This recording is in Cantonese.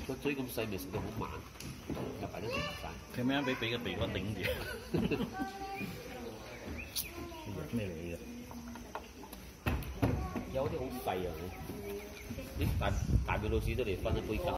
個嘴咁細，咪食到好慢，入埋都食唔晒。 佢咩俾個鼻哥頂住？咩嚟嘅？ 有啲好細啊！啲大鼻老鼠都嚟分一杯羹。